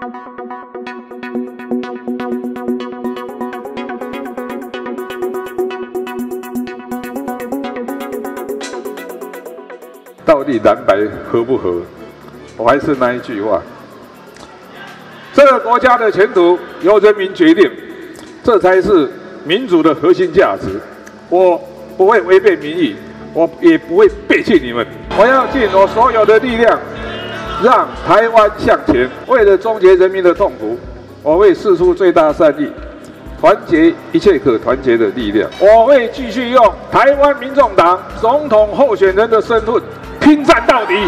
到底蓝白合不合？我还是那一句话，这个国家的前途由人民决定，这才是民主的核心价值。我不会违背民意，我也不会背弃你们。我要尽我所有的力量，让台湾向前。为了终结人民的痛苦，我会释出最大善意，团结一切可团结的力量。我会继续用台湾民众党总统候选人的身份拼战到底。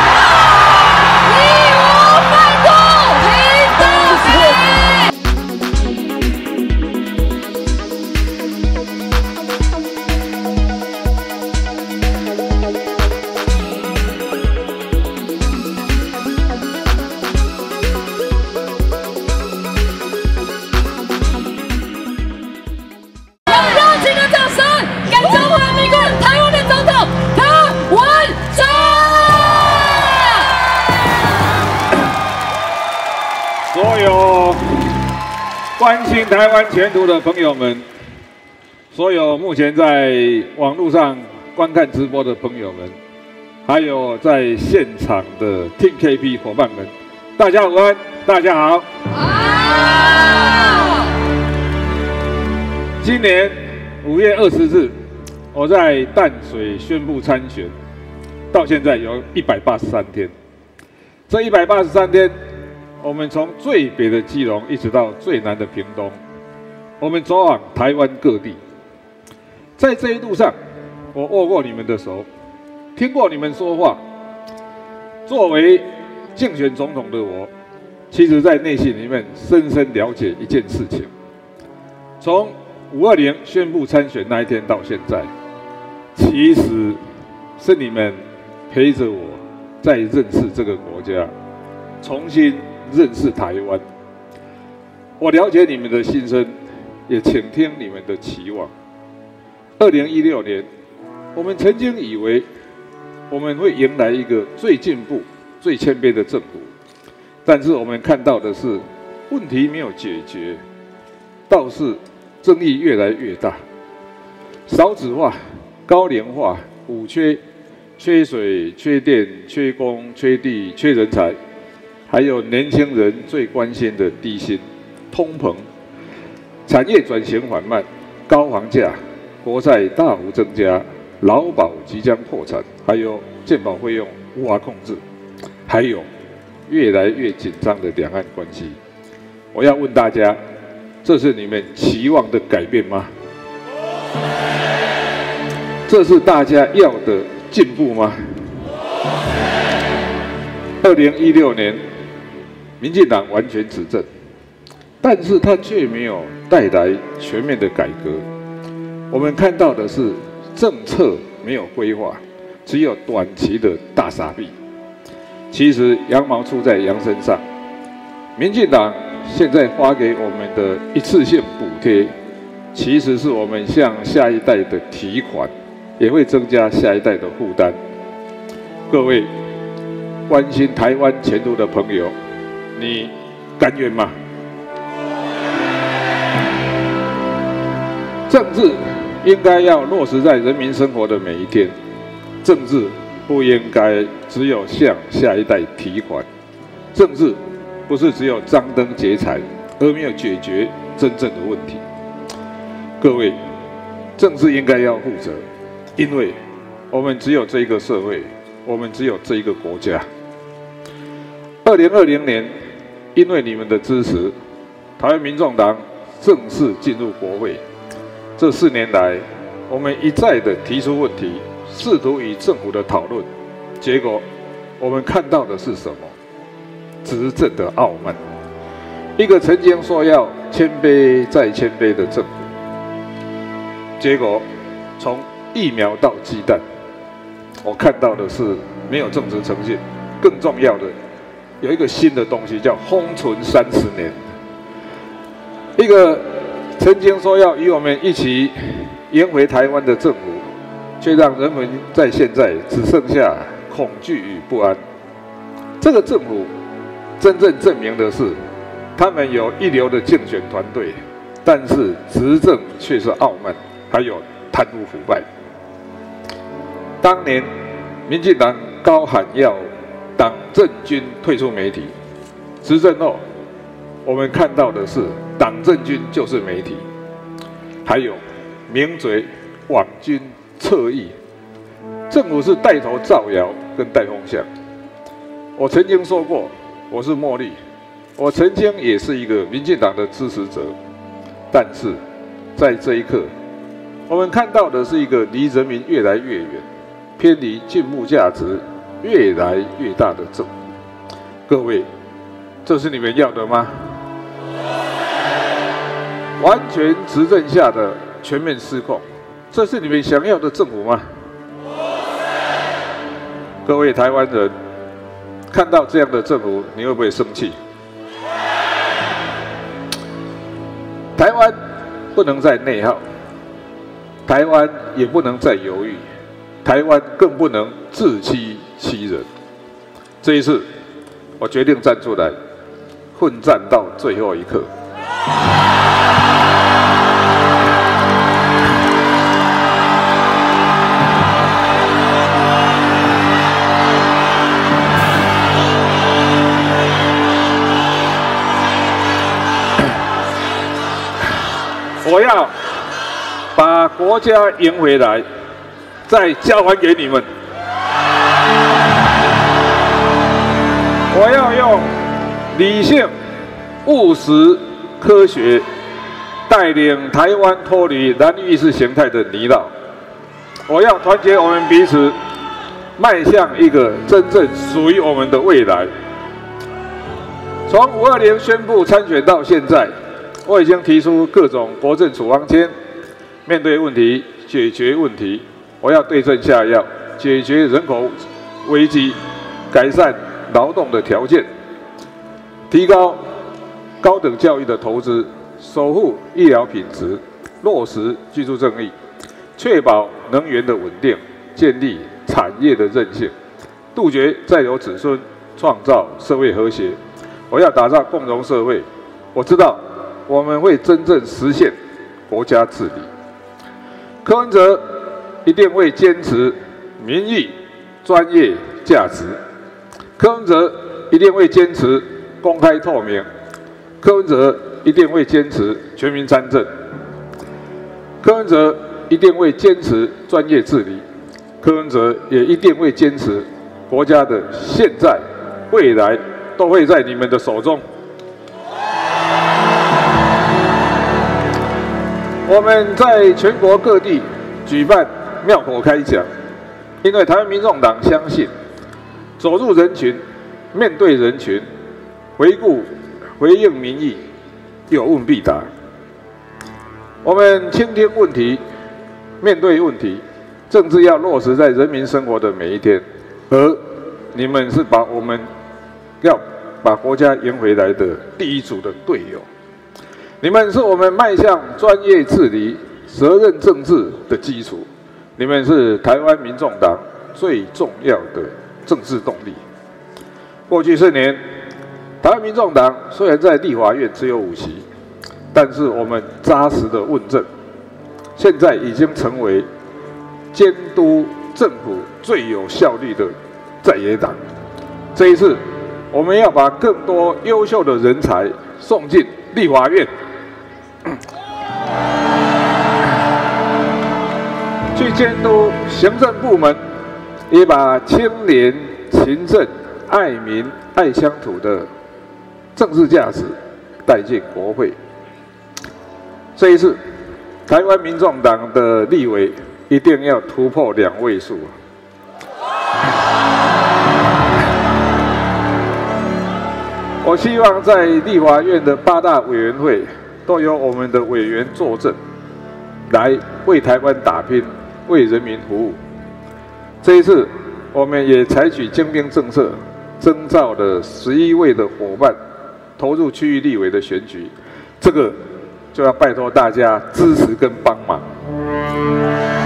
所有关心台湾前途的朋友们，所有目前在网络上观看直播的朋友们，还有在现场的 Team KP 伙伴们，大家午安，大家好。今年5月20日，我在淡水宣布参选，到现在有183天。这183天，我们从最北的基隆一直到最南的屏东，我们走往台湾各地。在这一路上，我握过你们的手，听过你们说话。作为竞选总统的我，其实在内心里面深深了解一件事情：从520宣布参选那一天到现在，其实是你们陪着我在认识这个国家，重新认识台湾。我了解你们的心声，也倾听你们的期望。2016年，我们曾经以为我们会迎来一个最进步、最谦卑的政府，但是我们看到的是问题没有解决，倒是争议越来越大。少子化、高龄化、五缺、缺水、缺电、缺工、缺地、缺人才。还有年轻人最关心的低薪、通膨、产业转型缓慢、高房价、国债大幅增加、劳保即将破产，还有健保费用无法控制，还有越来越紧张的两岸关系。我要问大家，这是你们期望的改变吗？这是大家要的进步吗？2016年。民进党完全执政，但是他却没有带来全面的改革。我们看到的是政策没有规划，只有短期的大撒币。其实羊毛出在羊身上。民进党现在发给我们的一次性补贴，其实是我们向下一代的提款，也会增加下一代的负担。各位关心台湾前途的朋友，你甘愿吗？政治应该要落实在人民生活的每一天，政治不应该只有向下一代提款，政治不是只有张灯结彩，而没有解决真正的问题。各位，政治应该要负责，因为我们只有这一个社会，我们只有这一个国家。2020年。因为你们的支持，台湾民众党正式进入国会。这4年来，我们一再的提出问题，试图与政府的讨论，结果我们看到的是什么？执政的傲慢，一个曾经说要谦卑再谦卑的政府，结果从疫苗到鸡蛋，我看到的是没有政治诚信，更重要的。有一个新的东西叫封存30年，一个曾经说要与我们一起赢回台湾的政府，却让人们在现在只剩下恐惧与不安。这个政府真正证明的是，他们有一流的竞选团队，但是执政却是傲慢，还有贪污腐败。当年，民进党高喊要党政军退出媒体，执政后，我们看到的是党政军就是媒体，还有名嘴、网军、侧翼，政府是带头造谣跟带风向。我曾经说过，我是茉莉，我曾经也是一个民进党的支持者，但是在这一刻，我们看到的是一个离人民越来越远，偏离进步价值越来越大的政府。各位，这是你们要的吗？完全执政下的全面失控，这是你们想要的政府吗？各位台湾人，看到这样的政府，你会不会生气？台湾不能再内耗，台湾也不能再犹豫，台湾更不能自欺欺人。这一次，我决定站出来，奋战到最后一刻。我要把国家赢回来，再交还给你们。我要用理性、务实、科学，带领台湾脱离蓝绿意识形态的泥淖。我要团结我们彼此，迈向一个真正属于我们的未来。从520宣布参选到现在，我已经提出各种国政处方签，面对问题，解决问题。我要对症下药，解决人口危机，改善劳动的条件，提高高等教育的投资，守护医疗品质，落实居住正义，确保能源的稳定，建立产业的韧性，杜绝再留子孙，创造社会和谐。我要打造共荣社会。我知道我们会真正实现国家治理。柯文哲一定会坚持民意、专业、价值。柯文哲一定会坚持公开透明。柯文哲一定会坚持全民参政。柯文哲一定会坚持专业治理。柯文哲也一定会坚持国家的现在、未来都会在你们的手中。我们在全国各地举办庙口开讲，因为台湾民众党相信，走入人群，面对人群，回应民意，有问必答。我们倾听问题，面对问题，政治要落实在人民生活的每一天。而你们是要把国家赢回来的第一组的队友。你们是我们迈向专业治理、责任政治的基础。你们是台湾民众党最重要的政治动力。过去4年，台湾民众党虽然在立法院只有5席，但是我们扎实的问政，现在已经成为监督政府最有效率的在野党。这一次，我们要把更多优秀的人才送进立法院。去监督行政部门，也把清廉、勤政、爱民、爱乡土的政治价值带进国会。这一次，台湾民众党的立委一定要突破2位数。我希望在立法院的8大委员会都由我们的委员坐镇，来为台湾打拼，为人民服务。这一次，我们也采取精兵政策，征召了11位的伙伴投入区域立委的选举，这个就要拜托大家支持跟帮忙。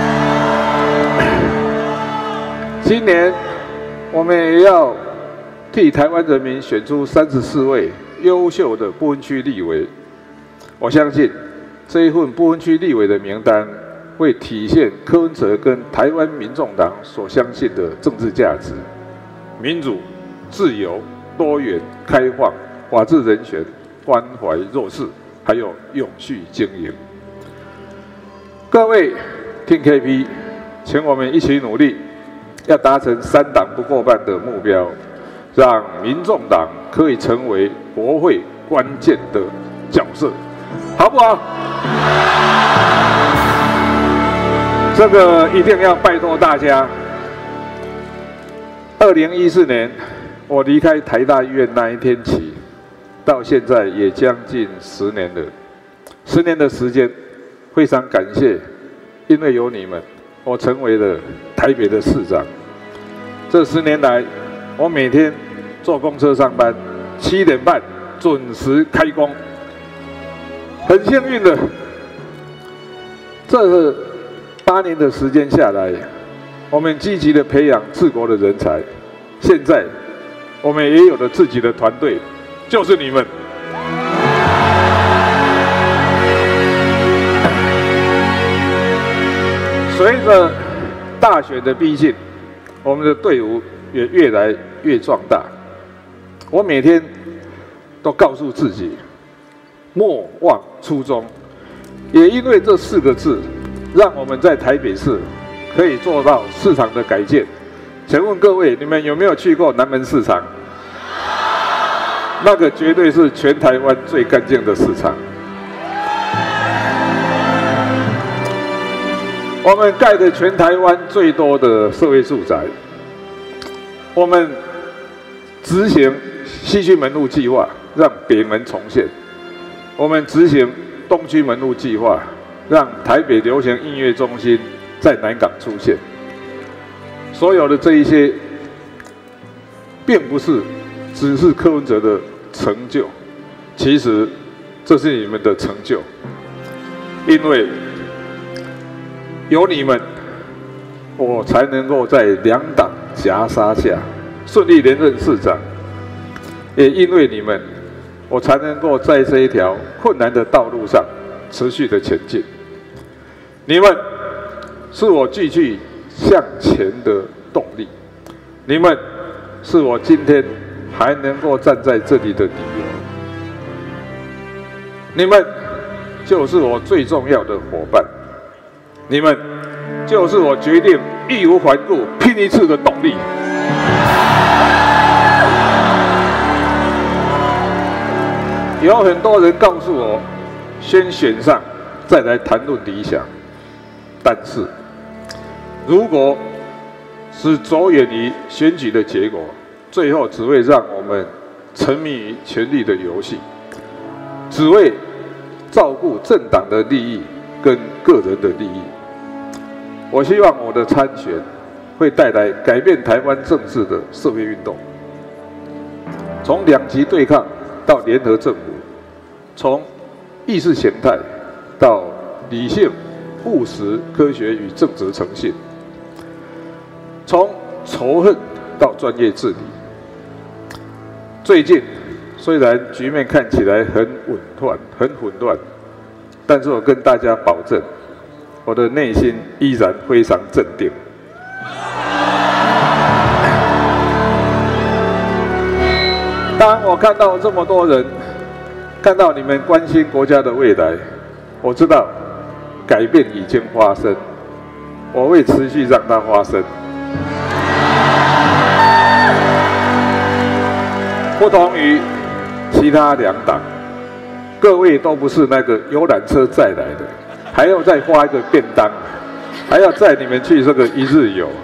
今年我们也要替台湾人民选出34位优秀的不分区立委。我相信这一份不分区立委的名单会体现柯文哲跟台湾民众党所相信的政治价值：民主、自由、多元、开放、法治人权、关怀弱势，还有永续经营。各位听 KP， 请我们一起努力，要达成3党不过半的目标，让民众党可以成为国会关键的角色，好不好？这个一定要拜托大家。2014年我离开台大医院那一天起，到现在也将近10年了。10年的时间，非常感谢，因为有你们，我成为了台北的市长。这10年来，我每天坐公车上班，7点半准时开工。很幸运的，这8年的时间下来，我们积极的培养治国的人才。现在，我们也有了自己的团队，就是你们。随着大选的逼近，我们的队伍也越来越壮大。我每天都告诉自己，莫忘初衷。也因为这4个字，让我们在台北市可以做到市场的改建。请问各位，你们有没有去过南门市场？那个绝对是全台湾最干净的市场。我们盖的全台湾最多的社会住宅。我们执行西区门路计划，让北门重现；我们执行东区门路计划，让台北流行音乐中心在南港出现。所有的这一些，并不是只是柯文哲的成就，其实这是你们的成就，因为有你们，我才能够在2党夹杀下顺利连任市长。也因为你们，我才能够在这一条困难的道路上持续的前进。你们是我继续向前的动力，你们是我今天还能够站在这里的理由，你们就是我最重要的伙伴，你们就是我决定义无反顾拼一次的动力。有很多人告诉我，先选上再来谈论理想，但是如果是着眼于选举的结果，最后只会让我们沉迷于权力的游戏，只为照顾政党的利益跟个人的利益。我希望我的参选会带来改变台湾政治的社会运动，从2极对抗到联合政府，从意识形态到理性、务实、科学与正直诚信，从仇恨到专业治理。最近虽然局面看起来很混乱，但是我跟大家保证，我的内心依然非常镇定。当我看到这么多人，看到你们关心国家的未来，我知道改变已经发生，我会持续让它发生。不同于其他2党，各位都不是那个游览车载来的，还要再发一个便当，还要载你们去这个1日游。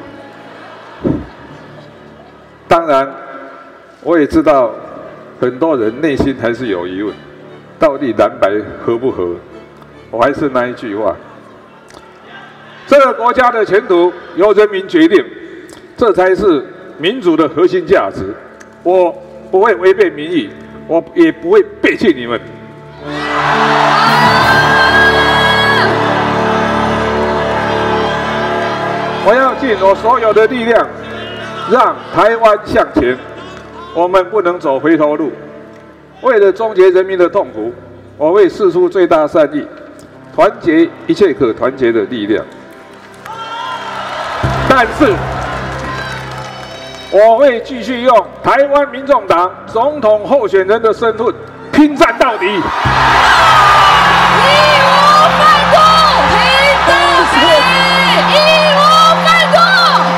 当然，我也知道很多人内心还是有疑问，到底蓝白合不合？我还是那一句话，这个国家的前途由人民决定，这才是民主的核心价值。我不会违背民意，我也不会背弃你们。我要尽我所有的力量，让台湾向前。 我们不能走回头路。为了终结人民的痛苦，我会释出最大善意，团结一切可团结的力量。但是，我会继续用台湾民众党总统候选人的身份拼战到底。义无反顾，拼到底！义无反顾。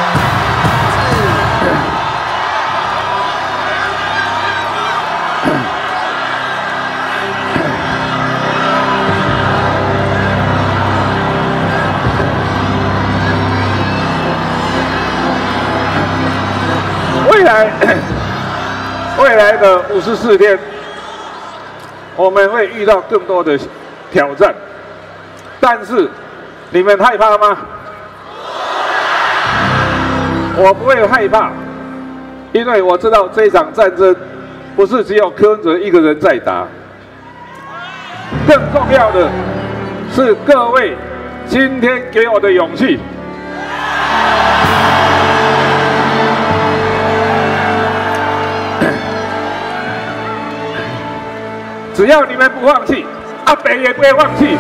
未来的54天，我们会遇到更多的挑战，但是你们害怕吗？我不会害怕，因为我知道这一场战争不是只有柯文哲一个人在打，更重要的是各位今天给我的勇气。只要你们不放弃，阿北也不会放弃。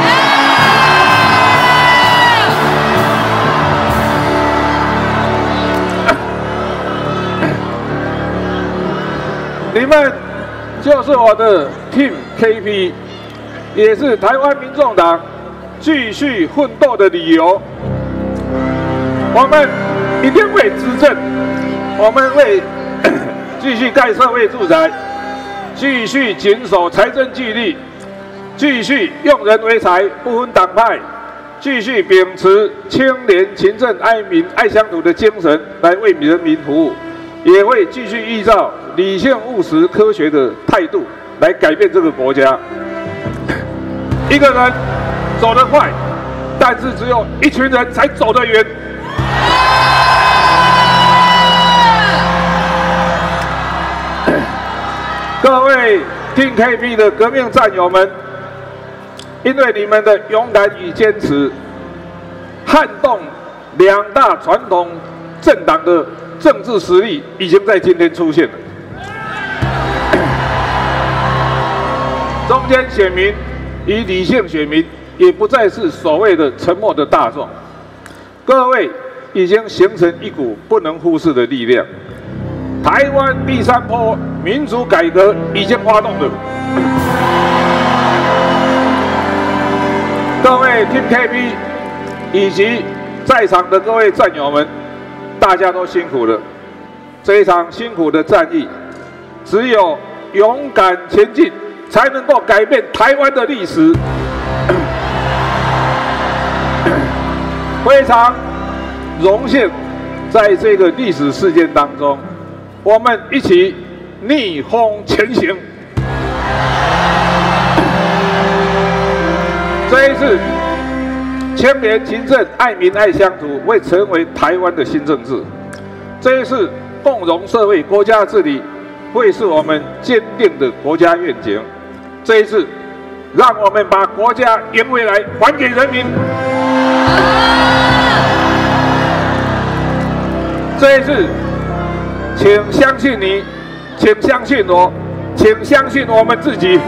你们就是我的 Team KP， 也是台湾民众党继续奋斗的理由。我们一定会执政，我们会继续盖社会住宅。继续谨守财政纪律，继续用人为才，不分党派，继续秉持清廉、勤政、爱民、爱乡土的精神来为人民服务，也会继续依照理性、务实、科学的态度来改变这个国家。一个人走得快，但是只有一群人才走得远。各位Team KP的革命战友们，因为你们的勇敢与坚持，撼动两大传统政党的政治实力已经在今天出现了。中间选民与理性选民也不再是所谓的沉默的大众，各位已经形成一股不能忽视的力量。台湾第三波民主改革已经发动了，各位 Team KP 以及在场的各位战友们，大家都辛苦了。这一场辛苦的战役，只有勇敢前进，才能够改变台湾的历史。非常荣幸，在这个历史事件当中，我们一起逆风前行。这一次，清廉、勤政、爱民、爱乡土会成为台湾的新政治。这一次，共荣社会、国家治理会是我们坚定的国家愿景。这一次，让我们把国家赢回来，还给人民。这一次，请相信你，请相信我，请相信我们自己。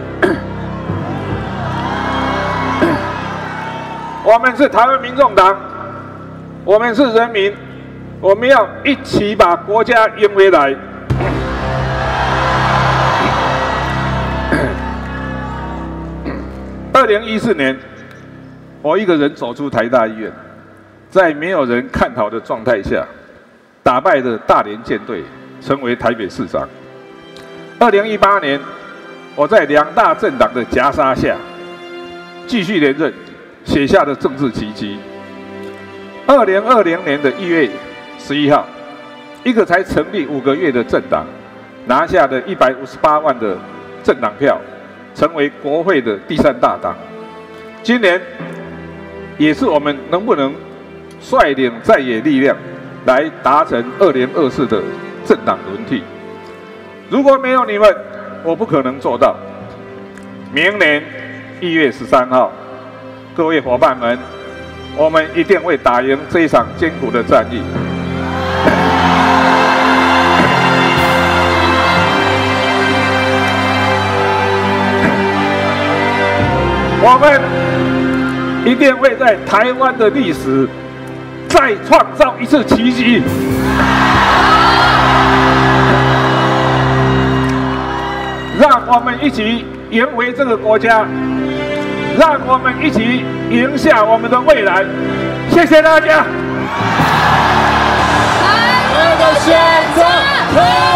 我们是台湾民众党，我们是人民，我们要一起把国家赢回来。2014年，我一个人走出台大医院，在没有人看好的状态下，打败了大连舰队，成为台北市长。2018年，我在两大政党的夹杀下，继续连任，写下了政治奇迹。2020年的1月11号，一个才成立5个月的政党，拿下了158万的政党票，成为国会的第3大党。今年，也是我们能不能率领在野力量，来达成2024的政党轮替。如果没有你们，我不可能做到。明年1月13号，各位伙伴们，我们一定会打赢这一场艰苦的战役。 我们一定会在台湾的历史再创造一次奇迹。让我们一起赢回这个国家，让我们一起赢下我们的未来。谢谢大家。 台湾的选择。